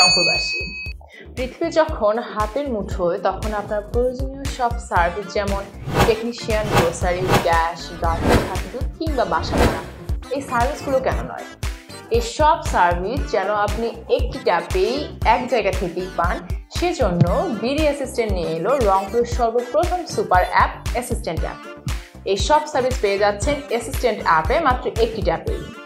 রংপুরবাসী। পৃথিবী যখন হাতের মুঠোয় তখন আপনার প্রয়োজনীয় সব সার্ভিস যেমন টেকনিশিয়ান, গ্রোসারি, গ্যাস, ডাটা, খাদ্যদূত কিংবা বাসা ভাড়া, এই সার্ভিসগুলো কেন নয়? এই সব সার্ভিস যেন আপনি একটি ট্যাপেই এক জায়গা থেকেই পান, সেজন্য বিডি অ্যাসিস্ট্যান্ট নিয়ে এলো রংপুরের সর্বপ্রথম সুপার অ্যাপ অ্যাসিস্ট্যান্ট অ্যাপ। এই সব সার্ভিস পেয়ে যাচ্ছেন অ্যাসিস্ট্যান্ট অ্যাপে মাত্র একটি ট্যাপেই।